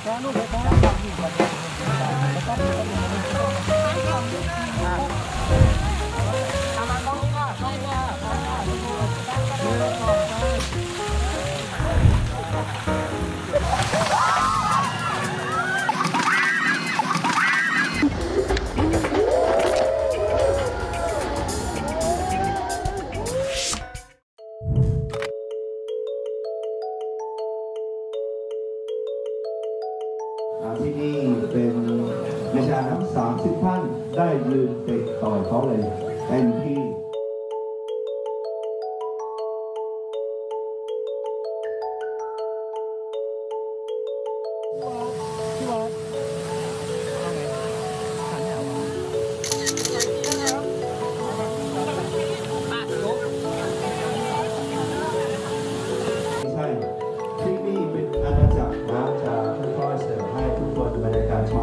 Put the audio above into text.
ที่นี่เป็นนักกีฬาทั้ง30 ท่านได้ยืนเตะต่อยเขาเลยเต็มที่ที่นี่เป็นอาณาจักรน้ำจะค่อยๆเสิร์ฟให้ทุกคนบรรยากาศเมา